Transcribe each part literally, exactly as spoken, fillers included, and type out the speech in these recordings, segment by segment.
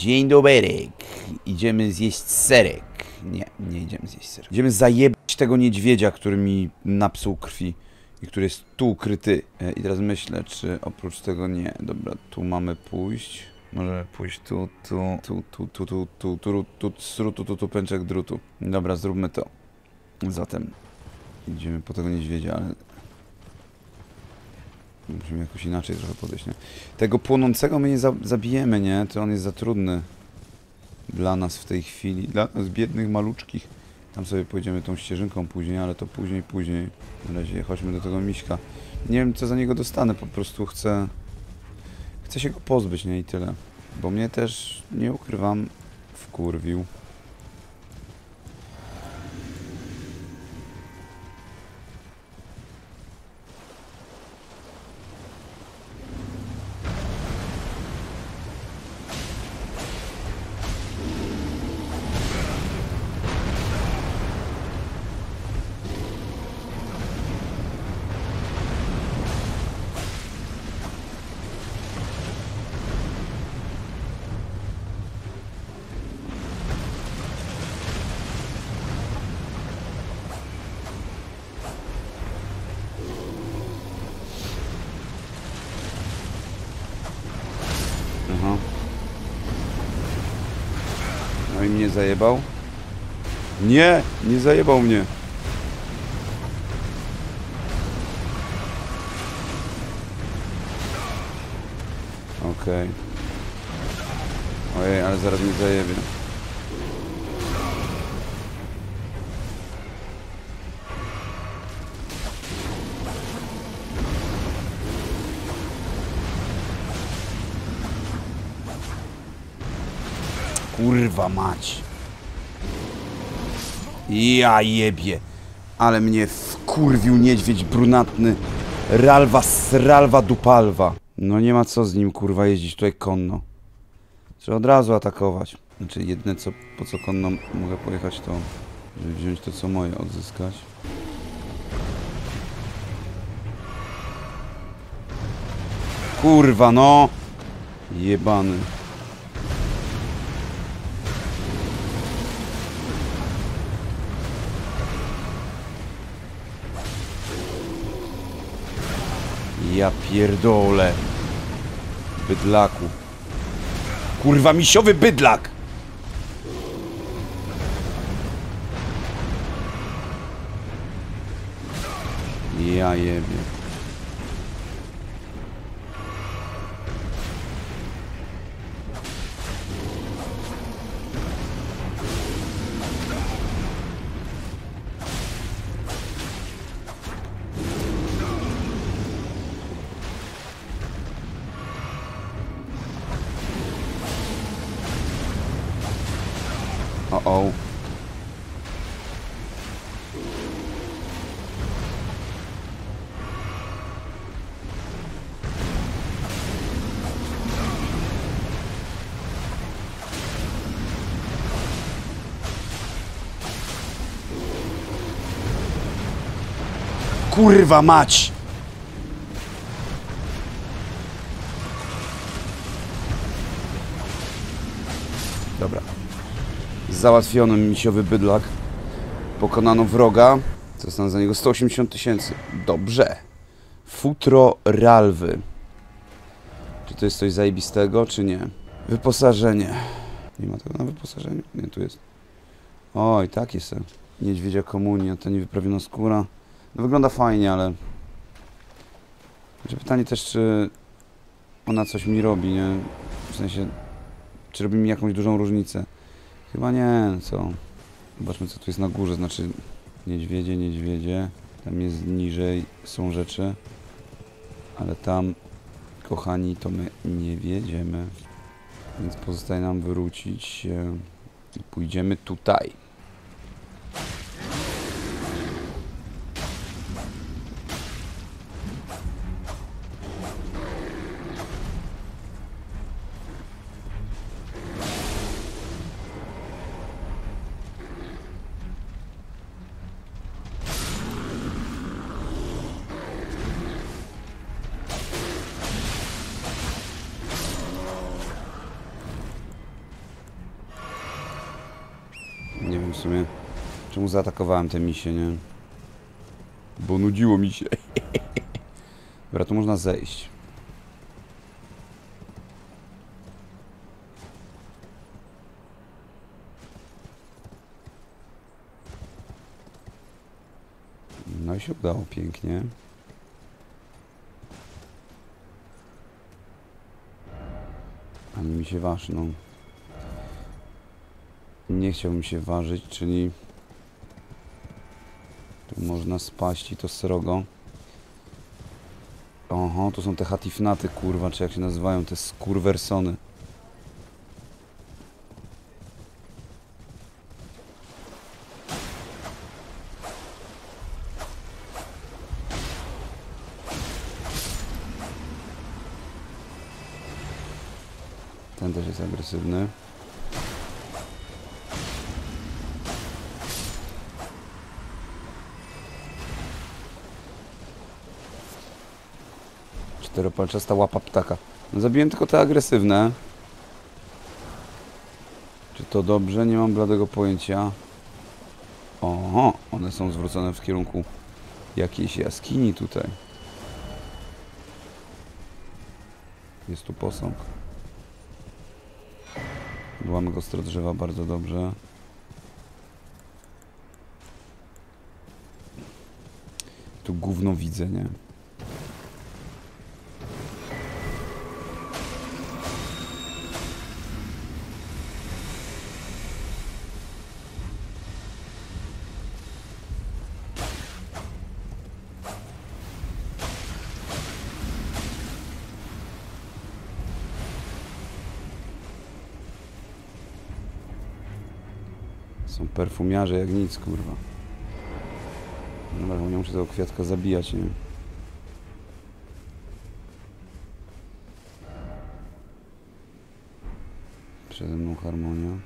Dzień dobry. Idziemy zjeść serek. Nie, nie idziemy zjeść serek. Idziemy zajebać tego niedźwiedzia, który mi napsuł krwi. I który jest tu ukryty. I teraz myślę, czy oprócz tego nie. Dobra, tu mamy pójść. Możemy pójść tu, tu, tu, tu, tu, tu, tu, tu, tu, tu, tu, tu, tu, pęczek drutu. Dobra, zróbmy to. Zatem idziemy po tego niedźwiedzia, ale musimy jakoś inaczej trochę podejść, nie? Tego płonącego my nie za zabijemy, nie? To on jest za trudny dla nas w tej chwili. Dla nas biednych maluczkich. Tam sobie pójdziemy tą ścieżynką później, ale to później, później. Na razie chodźmy do tego miśka. Nie wiem, co za niego dostanę, po prostu chcę... Chcę się go pozbyć, nie? I tyle. Bo mnie też, nie ukrywam, wkurwił. Aha. No i mnie zajebał. Nie! Nie zajebał mnie. Okej. Okay. Ojej, ale zaraz mnie zajebie. Kurwa mać. Ja jebie. Ale mnie wkurwił niedźwiedź brunatny. Ralwa sralwa dupalwa. No nie ma co z nim kurwa jeździć tutaj konno. Trzeba od razu atakować. Znaczy jedyne co, po co konno mogę pojechać to, żeby wziąć to co moje, odzyskać. Kurwa no. Jebany. Ja pierdolę. Bydlaku. Kurwa, misiowy bydlak! Ja jebie. O-o. Kurwa mać! Dobra. Załatwiony misiowy bydlak. Pokonano wroga. Zostaną za niego sto osiemdziesiąt tysięcy. Dobrze. Futro ralwy. Czy to jest coś zajebistego, czy nie? Wyposażenie. Nie ma tego na wyposażeniu? Nie, tu jest. Oj, taki se. Niedźwiedzia komunia, to niewyprawiona skóra. No wygląda fajnie, ale... Znaczy pytanie też, czy ona coś mi robi, nie? W sensie, czy robi mi jakąś dużą różnicę. Chyba nie, co? Zobaczmy, co tu jest na górze, znaczy niedźwiedzie, niedźwiedzie. Tam jest niżej, są rzeczy. Ale tam, kochani, to my nie wiedziemy. Więc pozostaje nam wrócić się i pójdziemy tutaj. sumie. Czemu zaatakowałem te misie, nie? Bo nudziło mi się. Dobra, tu można zejść. No i się udało pięknie. Ani mi się waży, no. Nie chciałbym się ważyć, czyli... Tu można spaść i to srogo. Oho, to są te hatifnaty, kurwa, czy jak się nazywają, te skurwersony. Ten też jest agresywny. Czteropalczasta łapa ptaka. No, zabiłem tylko te agresywne. Czy to dobrze? Nie mam bladego pojęcia. Oho, one są zwrócone w kierunku jakiejś jaskini tutaj. Jest tu posąg. Ułamek ostro drzewa, bardzo dobrze. Tu gówno widzę, nie? Są perfumiarze jak nic, kurwa. Dobra, nie muszę tego kwiatka zabijać, nie? Przede mną harmonia.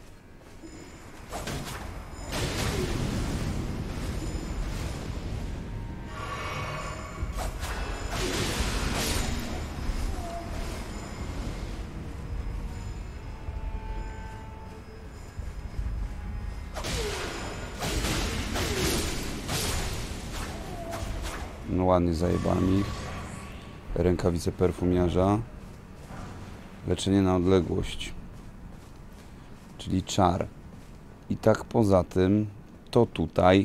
No ładnie zajebałem ich. Rękawice perfumiarza. Leczenie na odległość. Czyli czar. I tak poza tym, to tutaj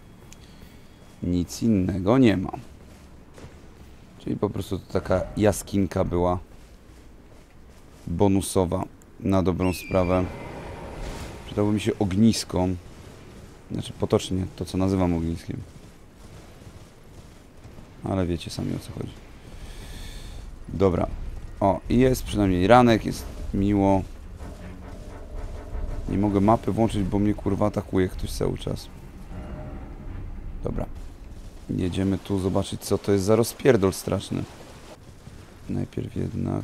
nic innego nie ma. Czyli po prostu to taka jaskinka była bonusowa na dobrą sprawę. Przydało mi się ognisko. Znaczy potocznie to, co nazywam ogniskiem. Ale wiecie sami, o co chodzi. Dobra. O, i jest przynajmniej ranek, jest miło. Nie mogę mapy włączyć, bo mnie kurwa atakuje ktoś cały czas. Dobra. Jedziemy tu zobaczyć, co to jest za rozpierdol straszny. Najpierw jednak...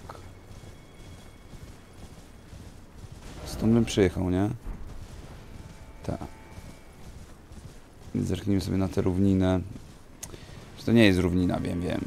Stąd bym przyjechał, nie? Tak. Zerknijmy sobie na tę równinę. To nie jest równina, wiem, wiem.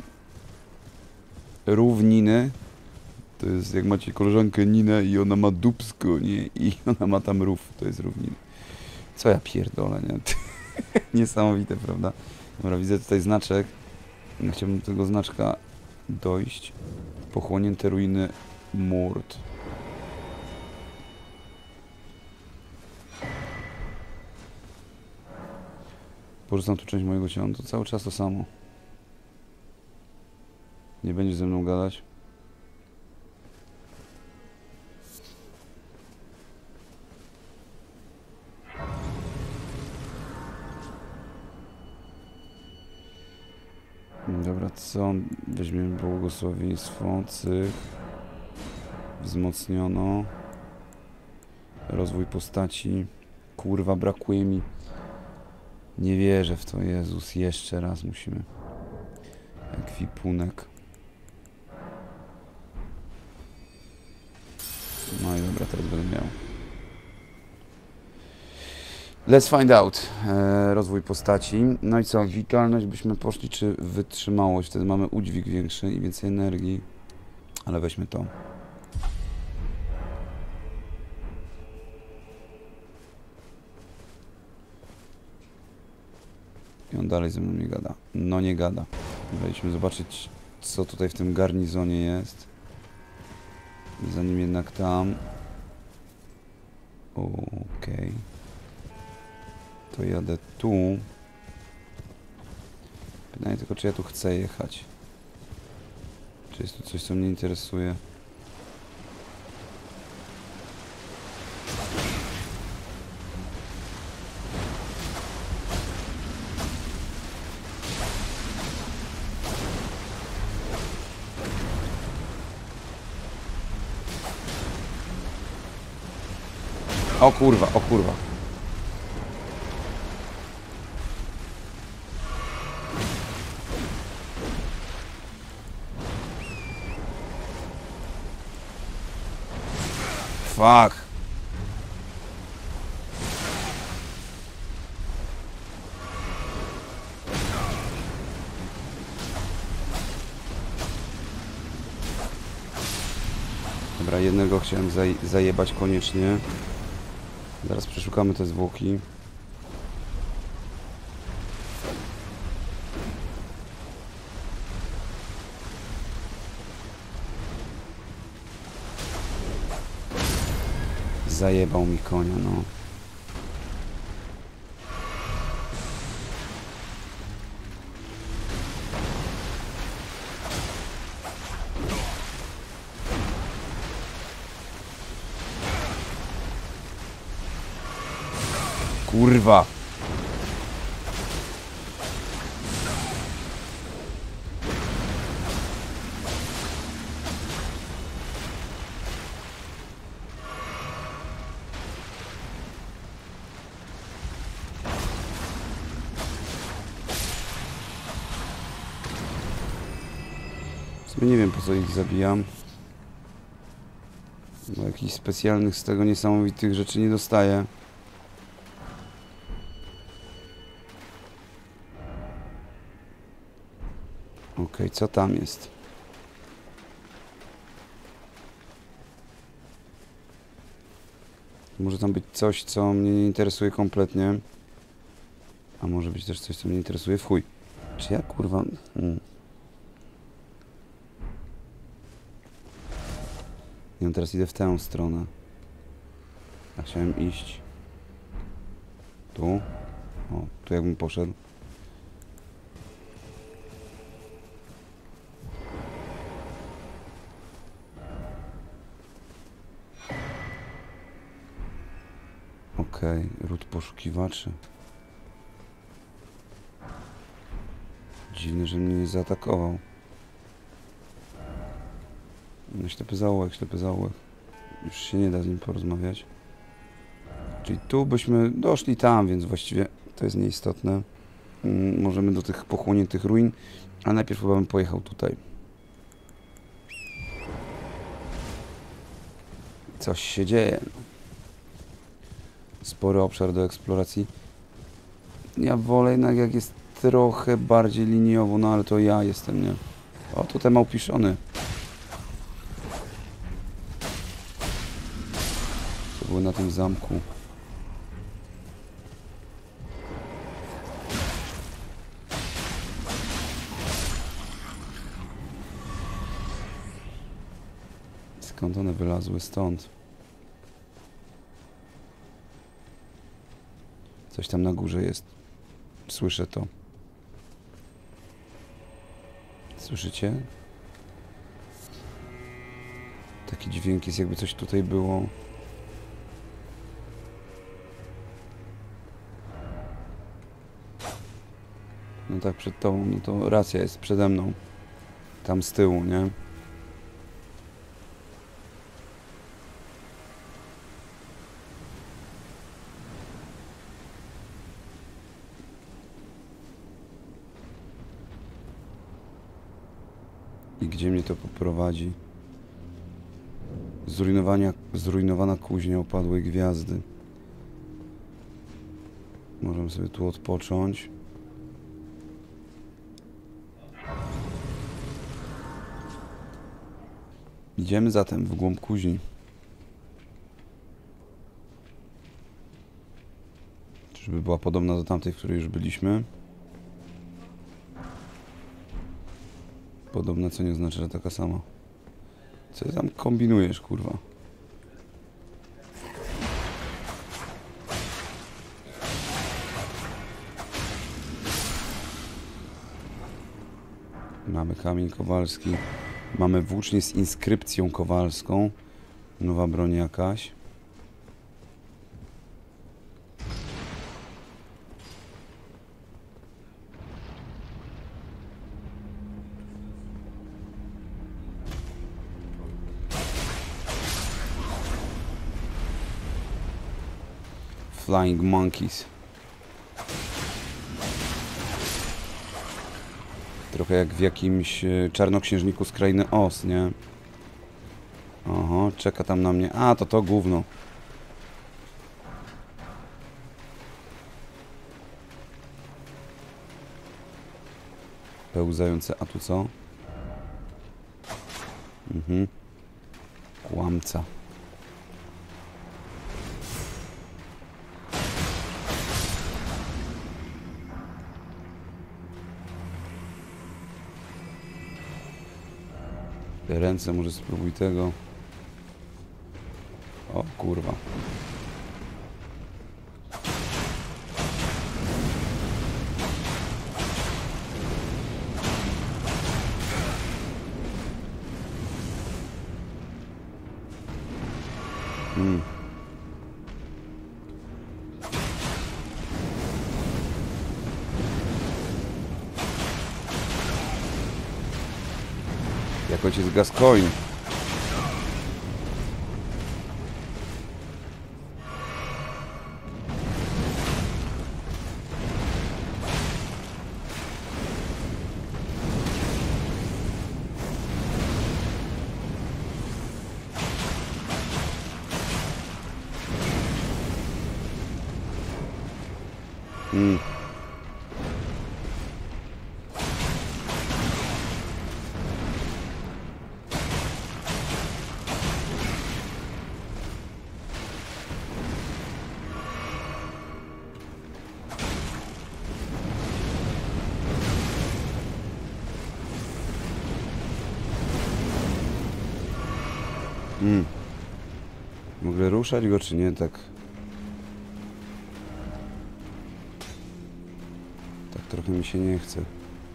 Równiny to jest jak macie koleżankę Ninę i ona ma dupsko, nie? I ona ma tam rów, to jest równina. Co ja pierdolę, nie? Niesamowite, prawda? Dobra, widzę tutaj znaczek. Chciałbym do tego znaczka dojść. Pochłonięte ruiny Mord. Porzucam tu część mojego ciała, no to cały czas to samo. Nie będziesz ze mną gadać? Dobra, co? Weźmiemy błogosławieństwo, cych. Wzmocniono. Rozwój postaci. Kurwa, brakuje mi. Nie wierzę w to, Jezus. Jeszcze raz musimy. Ekwipunek. No i dobra, teraz będę miał. Let's find out. Eee, rozwój postaci. No i co? Witalność byśmy poszli, czy wytrzymałość? Wtedy mamy udźwig większy i więcej energii. Ale weźmy to. I on dalej ze mną nie gada. No nie gada. Wejdźmy zobaczyć, co tutaj w tym garnizonie jest. Zanim jednak tam... Okej. Okay. To jadę tu. Pytanie tylko, czy ja tu chcę jechać. Czy jest tu coś, co mnie interesuje? O kurwa, o kurwa. Fuck. Dobra, jednego chciałem zaj zajebać koniecznie. Zaraz przeszukamy te zwłoki. Zajebał mi konia, no. Kurwa. W sumie nie wiem, po co ich zabijam. Bo jakichś specjalnych z tego niesamowitych rzeczy nie dostaję. Okej, okay, co tam jest? Może tam być coś, co mnie nie interesuje kompletnie. A może być też coś, co mnie interesuje w chuj. Czy ja kurwa... Hmm. Ja teraz idę w tę stronę. A chciałem iść. Tu. O, tu jakbym poszedł. Okej, okay, ród poszukiwaczy. Dziwne, że mnie nie zaatakował. No, ślepy zaułek, ślepy zaułek. Już się nie da z nim porozmawiać. Czyli tu byśmy doszli tam, więc właściwie to jest nieistotne. Mm, możemy do tych pochłoniętych ruin, a najpierw chyba bym pojechał tutaj. Coś się dzieje. Spory obszar do eksploracji. Ja wolę jednak, jak jest trochę bardziej liniowo, no ale to ja jestem, nie? O, tutaj małpiszony. To było na tym zamku. Skąd one wylazły? Stąd. Coś tam na górze jest. Słyszę to. Słyszycie? Taki dźwięk jest, jakby coś tutaj było. No tak, przed tobą. No to racja jest, przede mną. Tam z tyłu, nie? I gdzie mnie to poprowadzi? Zrujnowania, zrujnowana kuźnia opadłej gwiazdy. Możemy sobie tu odpocząć. Idziemy zatem w głąb kuźni. Czyżby była podobna do tamtej, w której już byliśmy? Podobne, co nie oznacza, że taka sama. Co ty tam kombinujesz, kurwa? Mamy kamień kowalski. Mamy włócznie z inskrypcją kowalską. Nowa broń jakaś. Flying Monkeys. Trochę jak w jakimś czarnoksiężniku z krainy Oz, nie? Oho, czeka tam na mnie. A, to to gówno. Pełzające, a tu co? Mhm. Kłamca. Te ręce, może spróbuj tego. O kurwa. Hmm. Jak ojciec Gascoigne. Hmm. Hmm. Mogę ruszać go, czy nie? Tak. Tak trochę mi się nie chce.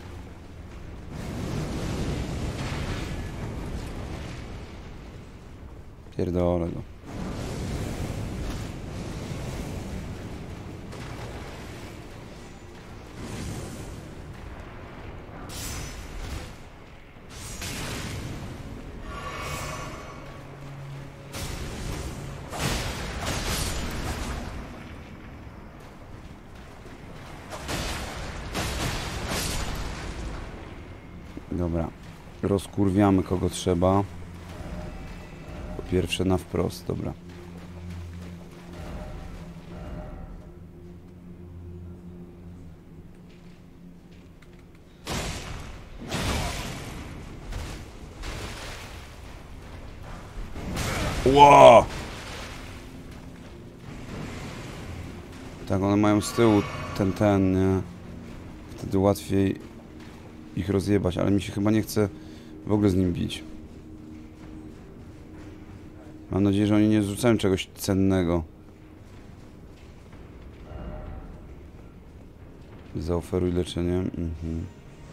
Pierdolę go. Dobra, rozkurwiamy kogo trzeba. Po pierwsze na wprost, dobra. Ło! Tak, one mają z tyłu ten, ten, nie? Wtedy łatwiej ich rozjebać, ale mi się chyba nie chce w ogóle z nim bić. Mam nadzieję, że oni nie zrzucają czegoś cennego. Zaoferuj leczenie. Mhm.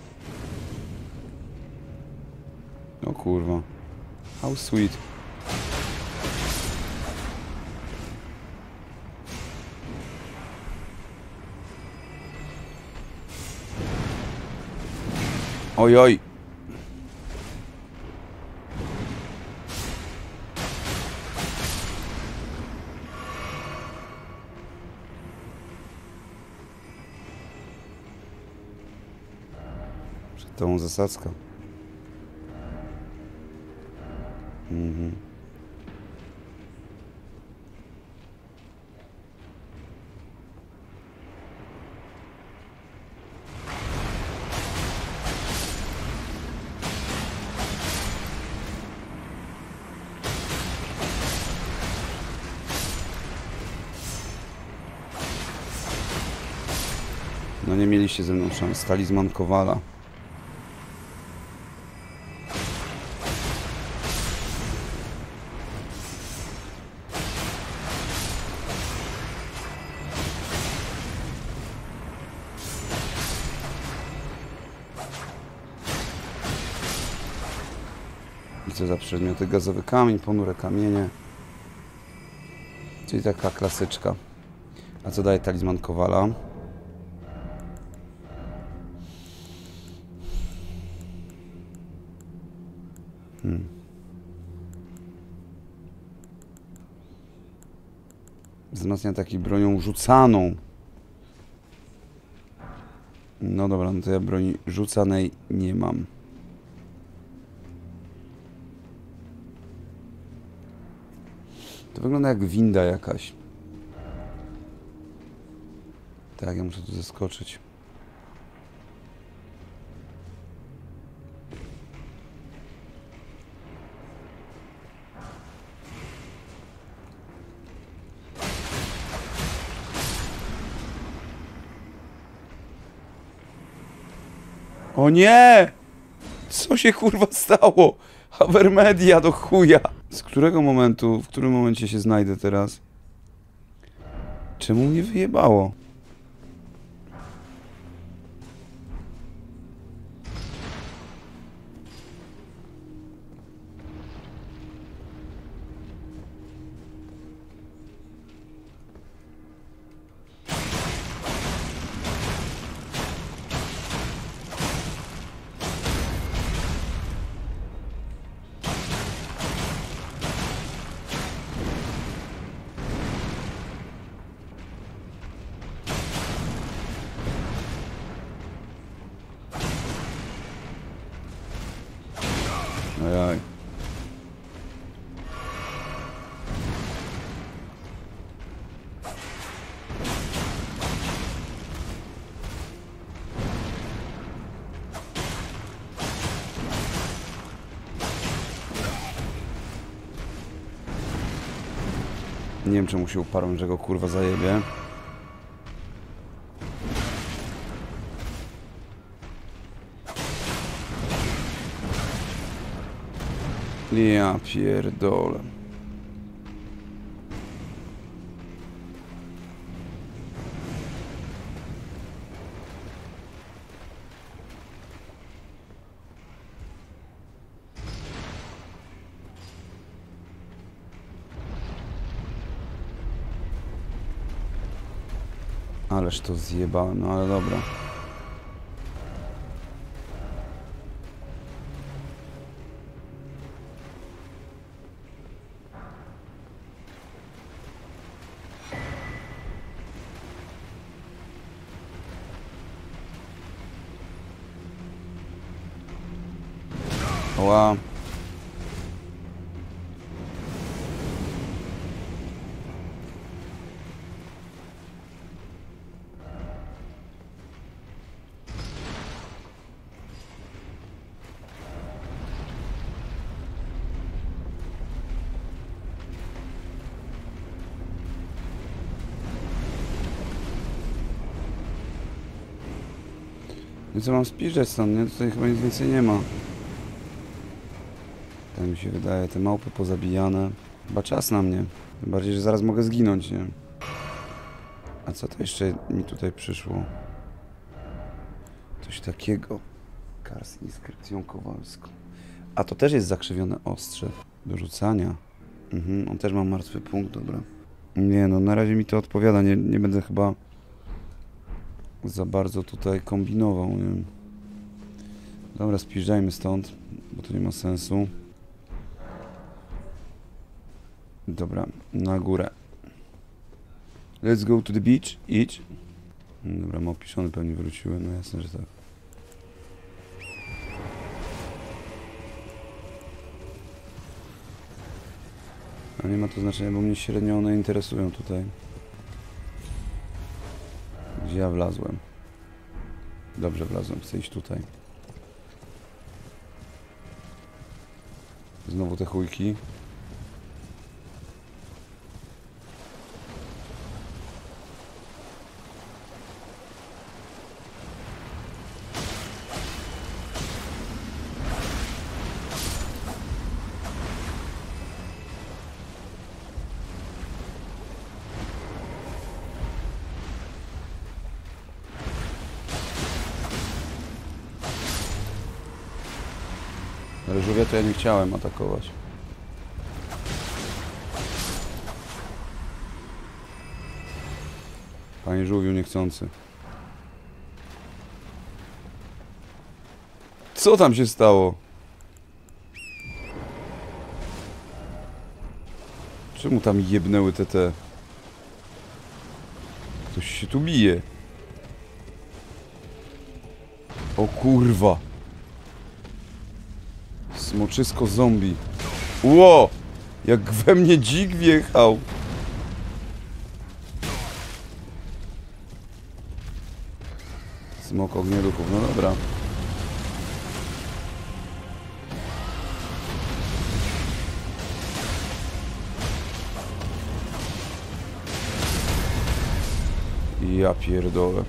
O kurwa. How sweet. Oj, oj. Przed tą zasadzka. Mhm. No nie mieliście ze mną szans. Talizman Kowala. I co za przedmioty? Gazowy kamień, ponure kamienie. Czyli taka klasyczka. A co daje talizman Kowala? Hmm. Wzmacnia taki bronią rzucaną. No dobra, no to ja broni rzucanej nie mam. To wygląda jak winda jakaś. Tak, ja muszę tu zeskoczyć. O nie! Co się kurwa stało? Havermedia do chuja! Z którego momentu, w którym momencie się znajdę teraz? Czemu mnie wyjebało? Ojaj. Nie wiem, czemu się uparłem, że go kurwa zajebie. Ja pierdolę. Ależ to zjebałem, no ale dobra. Oła. No co mam spiżać stąd, nie? Tutaj chyba nic więcej nie ma. Tak mi się wydaje, te małpy pozabijane. Chyba czas na mnie. Tym bardziej, że zaraz mogę zginąć, nie? A co to jeszcze mi tutaj przyszło? Coś takiego. Kar z inskrypcją kowalską. A to też jest zakrzywione ostrze. Do rzucania. Mhm, on też ma martwy punkt, dobra. Nie no, na razie mi to odpowiada. Nie, nie będę chyba za bardzo tutaj kombinował, nie wiem. Dobra, spiżdżajmy stąd, bo to nie ma sensu. Dobra, na górę. Let's go to the beach, idź. Dobra, małpiszony pewnie wróciły, no jasne, że tak. A nie ma to znaczenia, bo mnie średnio one interesują tutaj. Gdzie ja wlazłem? Dobrze wlazłem, chcę iść tutaj. Znowu te chujki. Ale żółwia to ja nie chciałem atakować. Panie żółwiu niechcący. Co tam się stało? Czemu tam jebnęły te te? Ktoś się tu bije. O kurwa. Smoczysko zombie. Ło! Jak we mnie dzik wjechał. Smok ognioduchów, no dobra. Ja pierdolę.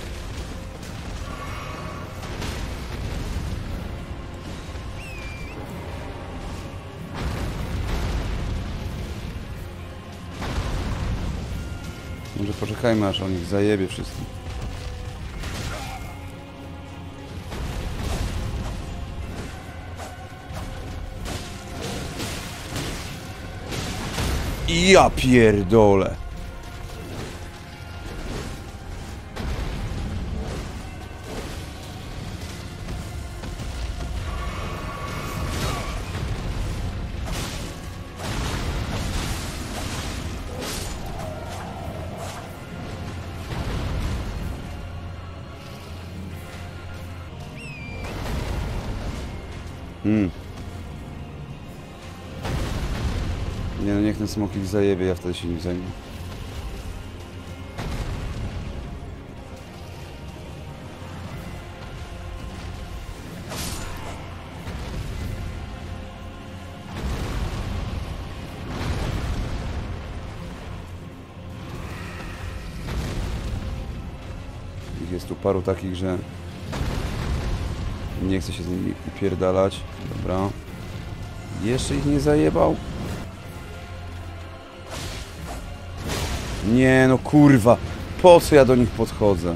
Może poczekajmy, aż on ich zajebie wszystkich. Ja pierdolę. Hmm. Nie no, niech ten smok ich zajebie, ja wtedy się nim zajmę. Ich jest tu paru takich, że nie chcę się z nimi upierdalać. Dobra. Jeszcze ich nie zajebał? Nie no kurwa. Po co ja do nich podchodzę?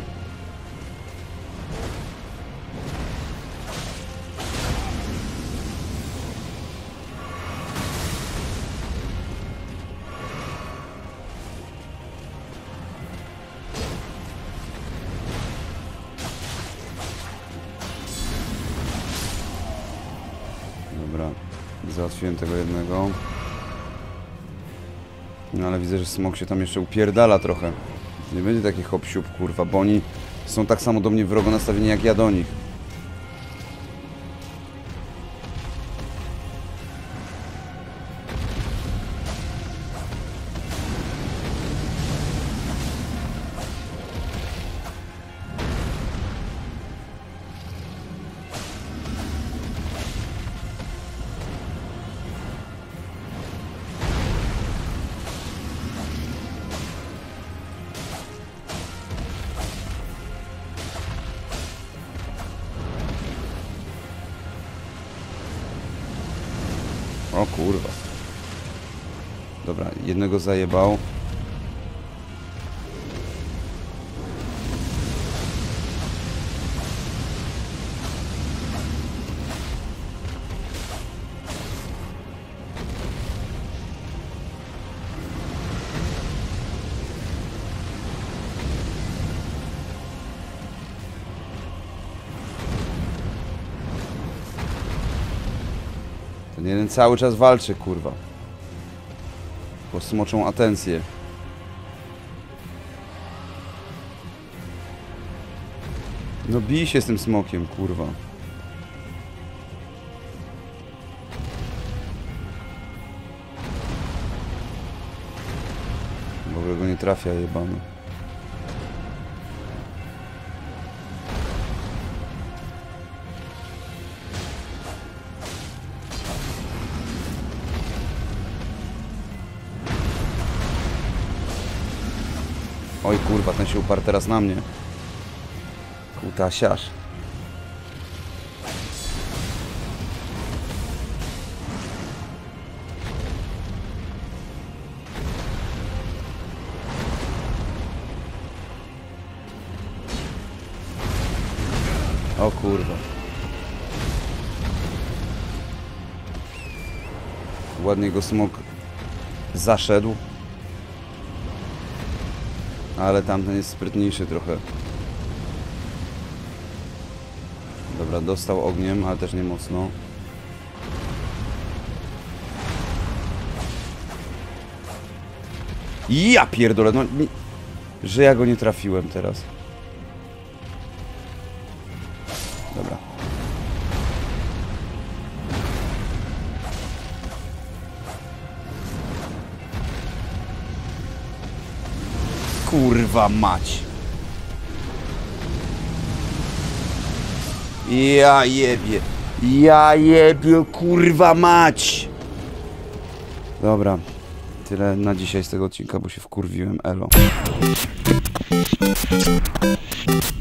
Dobra. Załatwiłem tego jednego. No ale widzę, że smok się tam jeszcze upierdala trochę. Nie będzie taki hop-siup, kurwa, bo oni są tak samo do mnie wrogo nastawieni, jak ja do nich. O kurwa. Dobra, jednego zajebał. Ten jeden cały czas walczy, kurwa. Bo smoczą atencję. No bij się z tym smokiem, kurwa. W ogóle go nie trafia, jebany. Oj kurwa, ten się uparł teraz na mnie. Kutasiarz. O kurwa. Ładnie go smok zaszedł. Ale tamten jest sprytniejszy trochę. Dobra, dostał ogniem, ale też nie mocno. Ja pierdolę, no nie, że ja go nie trafiłem teraz. Dobra. Kurwa mać. Ja jebie. Ja jebie, kurwa mać. Dobra. Tyle na dzisiaj z tego odcinka, bo się wkurwiłem. Elo.